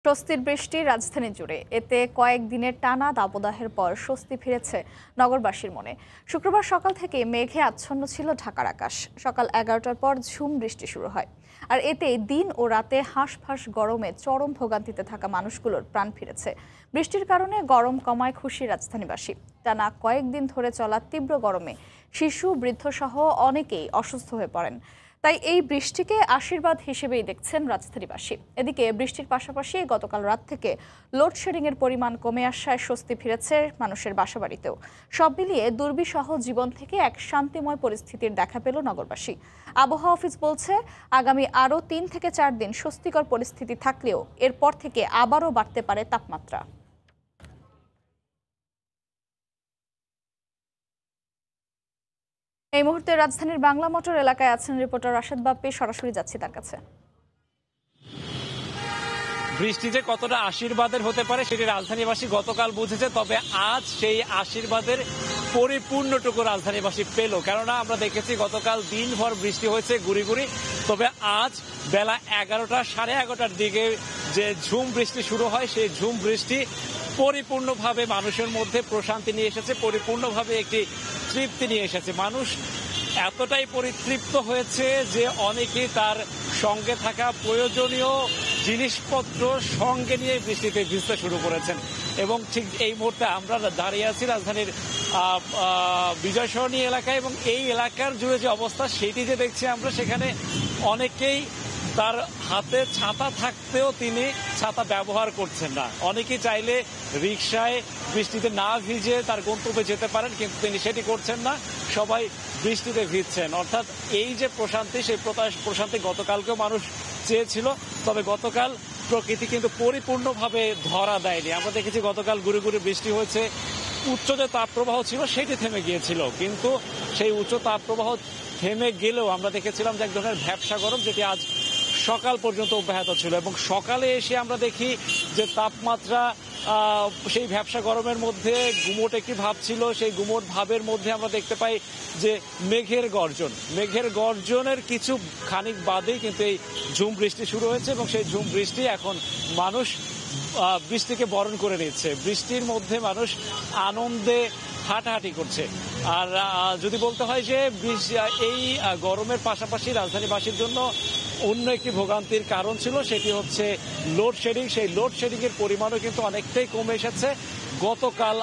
স্বস্তির বৃষ্টি রাজধানী জুড়ে, এতে কয়েকদিনের টানা দাবদাহের পর স্বস্তি ফিরেছে নগরবাসীর মনে। শুক্রবার সকাল থেকে মেঘে আচ্ছন্ন ছিল ঢাকার আকাশ। সকাল 11টার পর ঝুম বৃষ্টি শুরু হয়, আর এতে দিন ও রাতে হাঁসফাঁস গরমে চরম ভোগান্তিতে থাকা মানুষগুলোর প্রাণ ফিরেছে। বৃষ্টির কারণে গরম কমায় খুশি রাজধানীবাসী। টানা কয়েকদিন ধরে চলা তীব্র গরমে শিশু, বৃদ্ধসহ অনেকেই অসুস্থ হয়ে পড়েন। তাই এই বৃষ্টিকে আশীর্বাদ হিসেবেই দেখছেন রাজধানীবাসী। এদিকে বৃষ্টির পাশাপাশি গতকাল রাত থেকে লোডশেডিং এর পরিমাণ কমে আসায় স্বস্তি ফিরেছে মানুষের বাসাবাড়িতেও। সব মিলিয়ে দুর্বিষহ জীবন থেকে এক শান্তিময় পরিস্থিতির দেখা পেল নগরবাসী। আবহাওয়া অফিস বলছে, আগামী আরও 3 থেকে 4 দিন স্বস্তিকর পরিস্থিতি থাকলেও এরপর থেকে আবারও বাড়তে পারে তাপমাত্রা। এই মুহূর্তে রাজধানীর বাংলা মোটর এলাকায় আছেন রিপোর্টার রাশেদ বাপ্পি। সরাসরি যাচ্ছি তার কাছে। বৃষ্টি যে কতটা আশীর্বাদের হতে পারে সেটি রাজধানীবাসী গতকাল বুঝেছে, তবে আজ সেই আশীর্বাদের পরিপূর্ণটুকু রাজধানীবাসী পেল। কেননা আমরা দেখেছি গতকাল দিনভর বৃষ্টি হয়েছে গুড়ি গুড়ি, তবে আজ বেলা 11টা, 11:30টার দিকে যে ঝুম বৃষ্টি শুরু হয়, সেই ঝুম বৃষ্টি পরিপূর্ণভাবে মানুষের মধ্যে প্রশান্তি নিয়ে এসেছে, পরিপূর্ণভাবে একটি তৃপ্তি নিয়ে এসেছে। মানুষ এতটাই পরিতৃপ্ত হয়েছে যে অনেকেই তার সঙ্গে থাকা প্রয়োজনীয় জিনিসপত্র সঙ্গে নিয়ে বৃষ্টিতে ভিজতে শুরু করেছেন। এবং ঠিক এই মুহূর্তে আমরা দাঁড়িয়ে আছি রাজধানীর বিজয় সরণি এলাকায়, এবং এই এলাকার জুড়ে যে অবস্থা সেটি যে দেখছি আমরা, সেখানে অনেকেই তার হাতে ছাতা থাকতেও তিনি ছাতা ব্যবহার করছেন না। অনেকেই চাইলে রিকশায় বৃষ্টিতে না ভিজে তার গন্তব্যে যেতে পারেন, কিন্তু তিনি সেটি করছেন না, সবাই বৃষ্টিতে ভিজছেন। অর্থাৎ এই যে প্রশান্তি, সেই প্রশান্তি গতকালকেও মানুষ চেয়েছিল, তবে গতকাল প্রকৃতি কিন্তু পরিপূর্ণভাবে ধরা দেয়নি। আমরা দেখেছি গতকাল গুড়ি গুড়ি বৃষ্টি হয়েছে, উচ্চ যে তাপপ্রবাহ ছিল সেটি থেমে গিয়েছিল, কিন্তু সেই উচ্চ তাপপ্রবাহ থেমে গেলেও আমরা দেখেছিলাম যে এক ধরনের ভ্যাপসা গরম, যেটি আজ সকাল পর্যন্ত অব্যাহত ছিল। এবং সকালে এসে আমরা দেখি যে তাপমাত্রা সেই ভ্যাপসা গরমের মধ্যে গুমোট একটি ভাব ছিল। সেই গুমোট ভাবের মধ্যে আমরা দেখতে পাই যে মেঘের গর্জনের কিছু খানিক বাদেই কিন্তু এই ঝুম বৃষ্টি শুরু হয়েছে, এবং সেই ঝুম বৃষ্টি এখন মানুষ বৃষ্টিকে বরণ করে নিচ্ছে। বৃষ্টির মধ্যে মানুষ আনন্দে হাঁটাহাঁটি করছে। আর যদি বলতে হয় যে এই গরমের পাশাপাশি রাজধানীবাসীর জন্য অন্য একটি ভোগান্তির কারণ ছিল, সেটি হচ্ছে লোডশেডিং। সেই লোডশেডিংয়ের পরিমাণও কিন্তু অনেকটাই কমে এসেছে। গতকাল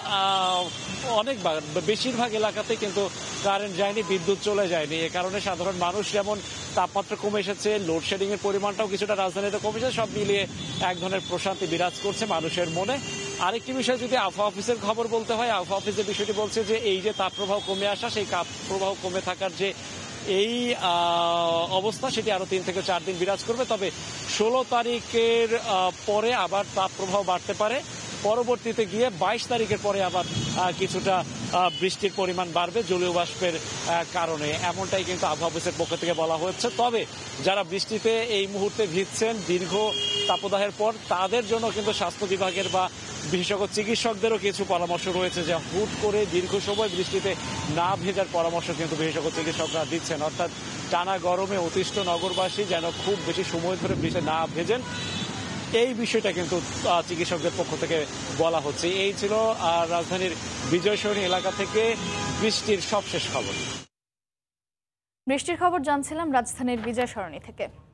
বেশিরভাগ এলাকাতে কিন্তু কারেন্ট যায়নি, বিদ্যুৎ চলে যায়নি। এ কারণে সাধারণ মানুষ যেমন তাপমাত্রা কমে এসেছে, লোডশেডিংয়ের পরিমাণটাও কিছুটা রাজধানীতে কমেছে। সব মিলিয়ে এক ধরনের প্রশান্তি বিরাজ করছে মানুষের মনে। আরেকটি বিষয় যদি আবহাওয়া অফিসের খবর বলতে হয়, আবহাওয়া অফিসের বিষয়টি বলছে যে এই যে তাপপ্রবাহ কমে আসা, সেই তাপপ্রবাহ কমে থাকার যে এই অবস্থা, সেটি আরো 3 থেকে 4 দিন বিরাজ করবে। তবে 16 তারিখের পরে আবার তাপপ্রবাহ বাড়তে পারে। পরবর্তীতে গিয়ে 22 তারিখের পরে আবার কিছুটা বৃষ্টির পরিমাণ বাড়বে জলীয় বাষ্পের কারণে, এমনটাই কিন্তু আবহাওয়া অফিসের পক্ষ থেকে বলা হচ্ছে। তবে যারা বৃষ্টিতে এই মুহূর্তে ভিজছেন দীর্ঘ তাপদাহের পর, তাদের জন্য কিন্তু স্বাস্থ্য বিভাগের বা বিশেষজ্ঞ চিকিৎসকদেরও কিছু পরামর্শ রয়েছে, যে হুট করে দীর্ঘ সময় বৃষ্টিতে না ভেজার পরামর্শ কিন্তু বিশেষজ্ঞ চিকিৎসকরা দিচ্ছেন। অর্থাৎ টানা গরমে অতিষ্ঠ নগরবাসী যেন খুব বেশি সময় ধরে বৃষ্টি না ভেজেন, এই বিষয়টা কিন্তু চিকিৎসকদের পক্ষ থেকে বলা হচ্ছে। এই ছিল রাজধানীর বিজয় সরণি এলাকা থেকে বৃষ্টির সবশেষ খবর। বৃষ্টির খবর জানছিলাম রাজধানীর বিজয় সরণি থেকে।